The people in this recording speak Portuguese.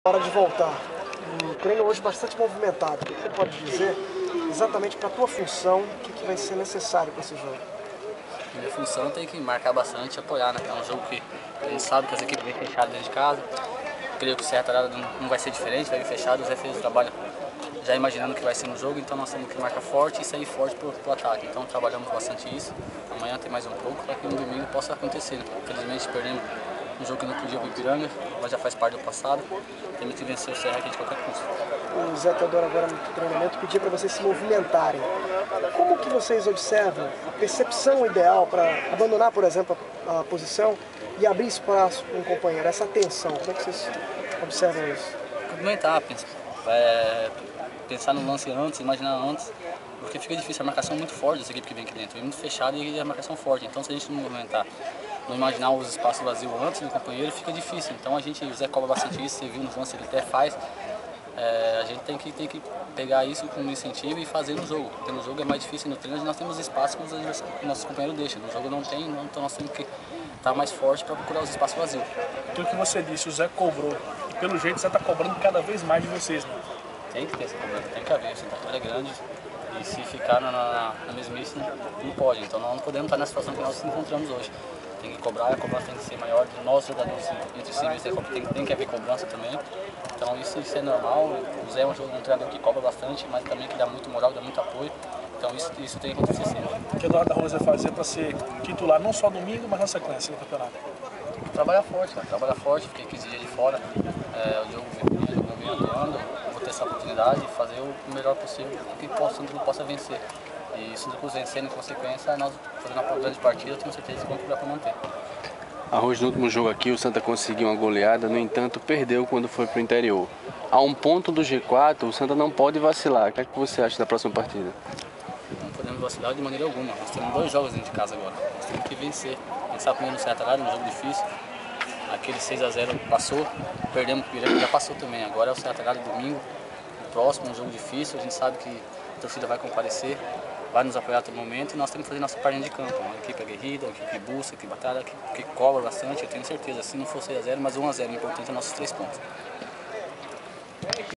Hora de voltar. Um treino hoje bastante movimentado. O que você pode dizer exatamente para a tua função, o que vai ser necessário para esse jogo? Minha função tem que marcar bastante e apoiar, né? É um jogo que a gente sabe que as equipes vêm fechadas dentro de casa. Creio que o Serra Talhada não vai ser diferente, vai vir fechado. O Zé fez o trabalho já imaginando o que vai ser no jogo, então nós temos que marcar forte e sair forte pro ataque. Então trabalhamos bastante isso. Amanhã tem mais um pouco para que no domingo possa acontecer, né? Infelizmente perdemos um jogo que não podia para o Ipiranga, mas já faz parte do passado. Temos que vencer o Serra aqui de qualquer custo. O Zé Teodoro agora no treinamento pedia para vocês se movimentarem. Como que vocês observam a percepção ideal para abandonar, por exemplo, a posição e abrir espaço para um companheiro? Essa atenção, como é que vocês observam isso? Movimentar, pensar no lance antes, imaginar antes, porque fica difícil, a marcação é muito forte dessa equipe que vem aqui dentro, é muito fechada e a marcação forte, então se a gente não movimentar, não imaginar os espaços vazios antes do companheiro, fica difícil, então o Zé cobra bastante isso, você viu nos lances, ele até faz, a gente tem que pegar isso como incentivo e fazer no jogo, porque no jogo é mais difícil, no treino nós temos espaço que os nossos companheiros deixam, no jogo não tem, então nós temos que estar mais forte para procurar os espaços vazios. Aquilo que você disse, o Zé cobrou, e pelo jeito o Zé está cobrando cada vez mais de vocês, né? Tem que ter essa cobrança, tem que haver, esse é grande e se ficar na mesmice não pode, então nós não podemos estar na situação que nós nos encontramos hoje. Tem que cobrar, a cobrança tem que ser maior, nós jogadores entre si tem que haver cobrança também, então isso é normal. O Zé é um treinador que cobra bastante, mas também que dá muito moral, dá muito apoio, então isso tem que acontecer sempre. O que o Eduardo Arroz vai fazer para ser titular não só domingo, mas na sequência do campeonato? Trabalhar forte, cara. Trabalhar forte, fiquei 15 dias de fora, o jogo vem atuando, vou ter essa oportunidade de fazer o melhor possível que o possa vencer. E se nós vencer, em consequência, nós fazendo uma grande partida, eu tenho certeza que vamos procurar para manter. Arroz, no último jogo aqui, o Santa conseguiu uma goleada, no entanto, perdeu quando foi para o interior. A um ponto do G4, o Santa não pode vacilar. O que é que você acha da próxima partida? Não podemos vacilar de maneira alguma. Nós temos 2 jogos dentro de casa agora. Nós temos que vencer. A gente sabe primeiro no Serra Talhada, um jogo difícil. Aquele 6-0 passou, perdemos o Ipiranga, já passou também. Agora é o Serra Talhada domingo, o próximo, um jogo difícil. A gente sabe que a torcida vai comparecer, vai nos apoiar a todo momento e nós temos que fazer nossa parte de campo. Uma equipe aguerrida, uma equipe que busca, que batalha, que cobra bastante. Eu tenho certeza, se não for 6-0, mas 1-0, o importante é nossos 3 pontos.